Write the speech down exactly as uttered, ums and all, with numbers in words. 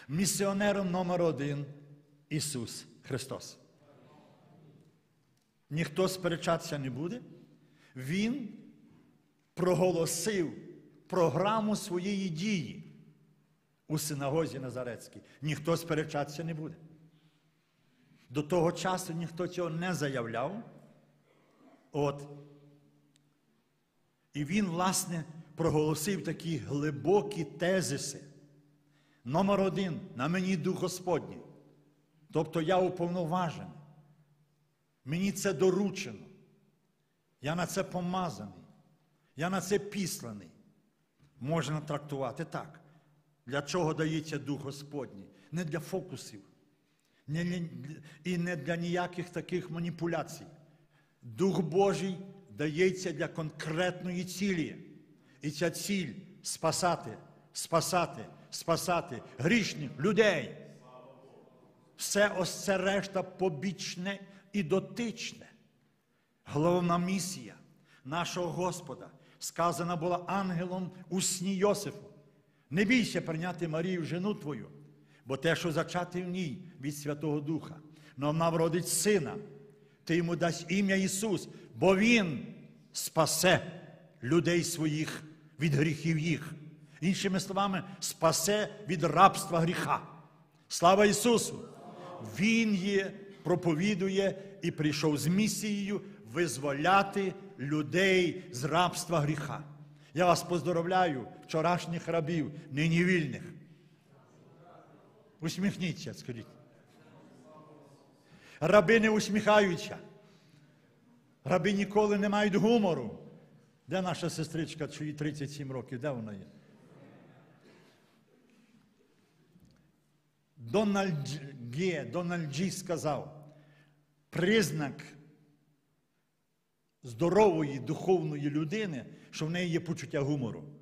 Місіонером номер один – Ісус Христос. Ніхто сперечатися не буде. Він проголосив програму своєї дії у синагозі Назарецькій. Ніхто сперечатися не буде. До того часу ніхто цього не заявляв. От. І він, власне, проголосив такі глибокі тезиси. Номер один – на мені Дух Господній. Тобто я уповноважений. Мені це доручено. Я на це помазаний. Я на це післаний. Можна трактувати так. Для чого дається Дух Господній? Не для фокусів. І не для ніяких таких маніпуляцій. Дух Божий дається для конкретної цілі. І ця ціль – спасати, спасати, спасати грішних людей. Все ось це решта побічне і дотичне. Головна місія нашого Господа сказана була ангелом у сні Йосифу. Не бійся прийняти Марію, жену твою, бо те, що зачати в ній від Святого Духа, но вона вродить сина, ти йому дасть ім'я Ісус, бо Він спасе людей своїх від гріхів їх. Іншими словами, спасе від рабства гріха. Слава Ісусу! Він є, проповідує і прийшов з місією визволяти людей з рабства гріха. Я вас поздоровляю, вчорашніх рабів, нині вільних. Усміхніться, скажіть. Раби не усміхаються. Раби ніколи не мають гумору. Де наша сестричка, що їй тридцять сім років, де вона є? Дональд Ге, Дональд Джі сказав, признак здорової духовної людини, що в неї є почуття гумору.